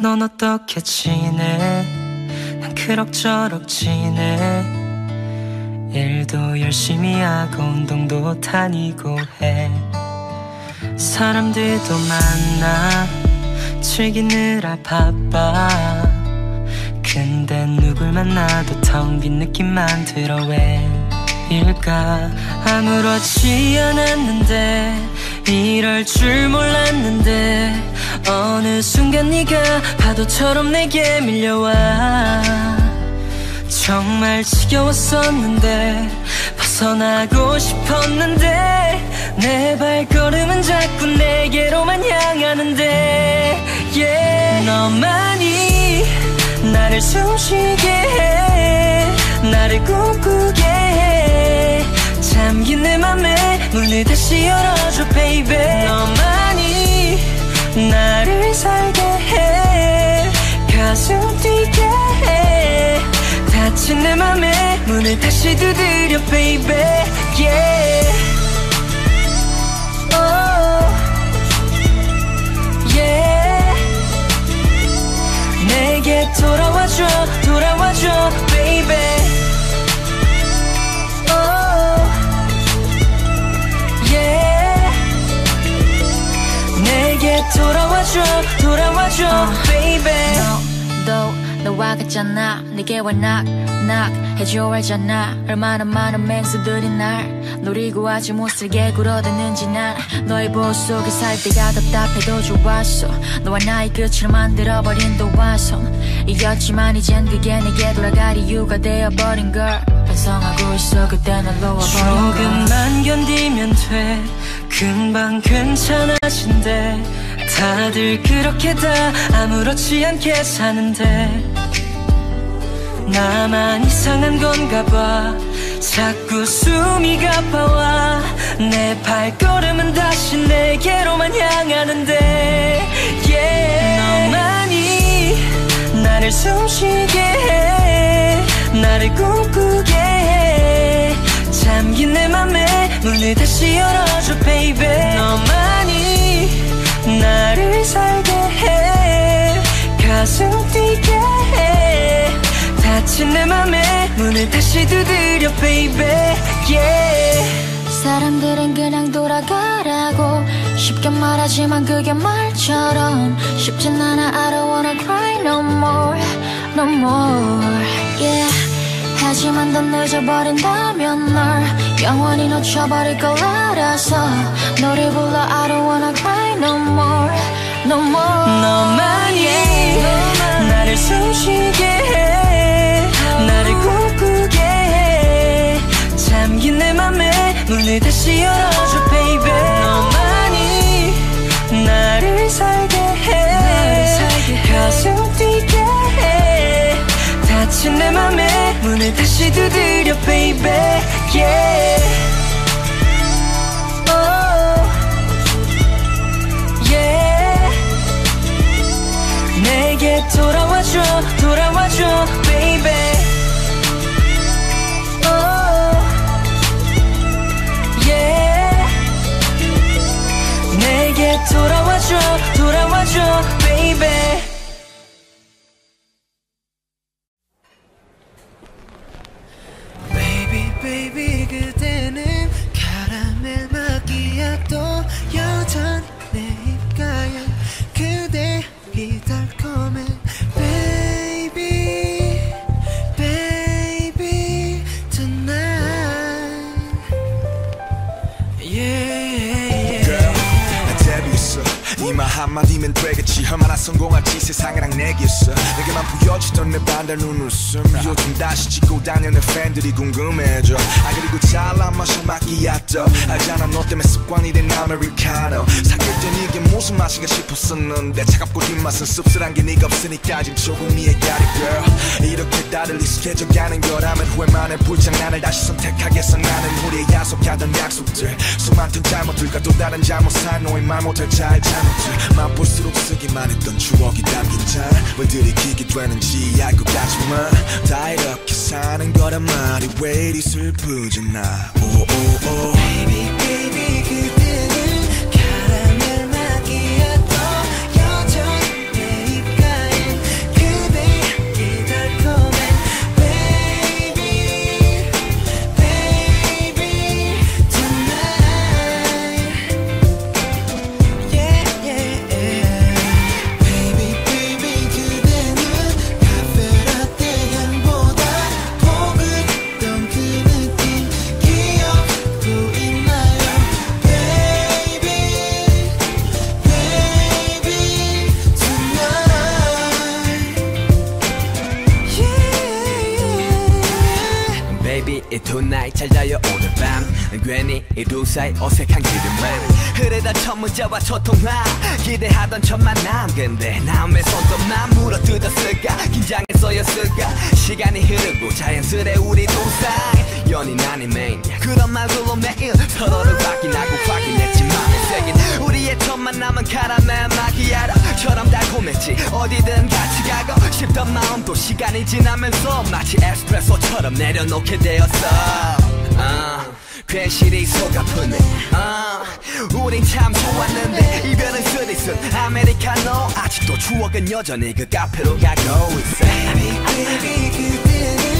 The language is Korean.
넌 어떻게 지내? 난 그럭저럭 지내. 일도 열심히 하고 운동도 다니고 해. 사람들도 만나 즐기느라 바빠. 근데 누굴 만나도 텅 빈 느낌만 들어. 왜일까? 아무렇지 않았는데 이럴 줄 몰랐는데 어느 순간 네가 파도처럼 내게 밀려와. 정말 지겨웠었는데 벗어나고 싶었는데 내 발걸음은 자꾸 내게로만 향하는데 yeah. 너만이 나를 숨쉬게 해. 나를 꿈꾸게 해. 잠긴 내 맘에 문을 다시 열어줘 baby. 너만이 나를 살게 해. 가슴 뛰게 해. 닫힌 내 맘에 문을 다시 두드려 baby yeah. Oh yeah. 내게 돌아와줘 돌아와줘 baby. Oh yeah. 내게 돌아와줘 돌아와줘 baby. 너와 같잖아. 내게 와 knock knock 해줘 알잖아. 얼마나 많은 맹수들이 날 노리고 아주 못살게 굴어대는지 난 너의 보호 속에 살 때가 답답해도 좋았어. 너와 나의 끝을 만들어버린 도화선이었지만 이젠 그게 내게 돌아갈 이유가 되어버린 걸 반성하고 있어. 그때 날 놓아버린 걸. 조금만 견디면 돼. 금방 괜찮아진대. 다들 그렇게 다 아무렇지 않게 사는데 나만 이상한 건가 봐. 자꾸 숨이 가빠와. 내 발걸음은 다시 내게로만 향하는데 yeah. 너만이 나를 숨쉬게 해. 나를 꿈꾸게 해. 잠긴 내 맘에 문을 다시 열어줘 baby. 너만이 나를 살게 해. 가슴 뛰게 해. 닫힌 내 맘에 문을 다시 두드려 baby yeah. 사람들은 그냥 돌아가라고 쉽게 말하지만 그게 말처럼 쉽진 않아. I don't wanna cry no more no more yeah. 하지만 넌 늦어버린다면 널 영원히 놓쳐버릴 걸 알아서 너를 불러 I don't wanna cry no more no more. 너만이 yeah. 나를 숨쉬게 해. 나를 꿈꾸게 해. 잠긴 내 맘에 문을 다시 열어줘 baby. 너만이 나를 살게 해. 가슴 뛰게 해. 닫힌 내 맘에 문을 다시 두드려 baby yeah. Oh yeah. 내게 돌아와줘 돌아와줘 baby. Oh yeah. 내게 돌아와줘 돌아와줘 baby. Baby 그대는 카라멜 마키아토 여전히 내 입가에 그대이 달콤해 Baby Baby tonight yeah Girl 난 데뷔했어. 네 말 한마디면 되겠지. 얼마나 성공할지 세상이랑 내겠어. 내게만 보여주던 내 반달 눈웃음 요즘 다시 찍고 다니는 팬들이 궁금해져. 그리고 잘난 마셔 마키아토 알잖아 너 때문에 습관이 된 아메리카노. 사귈 땐 이게 무슨 맛인가 싶었었는데 차갑고 뒷맛은 씁쓸한 게 네가 없으니까 지금 조금 이해가리 girl. 이렇게 다들 익숙해져가는 거라면 후회만해 불장난을 다시 선택하겠어. 나는 우리의 약속하던 약속들 수많던 잘못들과 또 다른 잘못을 너의 말 못할 잘 잘못들 맛볼수록 쓰기만 했던 추억이 담긴 잔 왜 들이키게 되는지 알 것 같지만 다 이렇게 사는 거란 말이 왜 이리 슬프지 나. 오오오 Baby baby 그대는 카라멜 마키아토 여전히 내 입가에 괜히 이 두 사이 어색한 기름만 흐르던 첫 문자와 첫 통화 기대하던 첫 만남 근데 남의 손톱만 물어뜯었을까 긴장했어였을까 시간이 흐르고 자연스레 우리 두 사이 연인 아닌 매니아 그런 말들로 매일 서로를 확인하고 확인했지 맘에 새긴 우리의 첫 만남은 카라멜 마키아토처럼 달콤했지 어디든 같이 가고 싶던 마음도 시간이 지나면서 마치 에스프레소처럼 내려놓게 되었어 괜시리 속 아프네 우린 참 좋았는데 이별은 쓰리쓴 아메리카노 아직도 추억은 여전히 그 카페로 가고 있어 Baby 그대는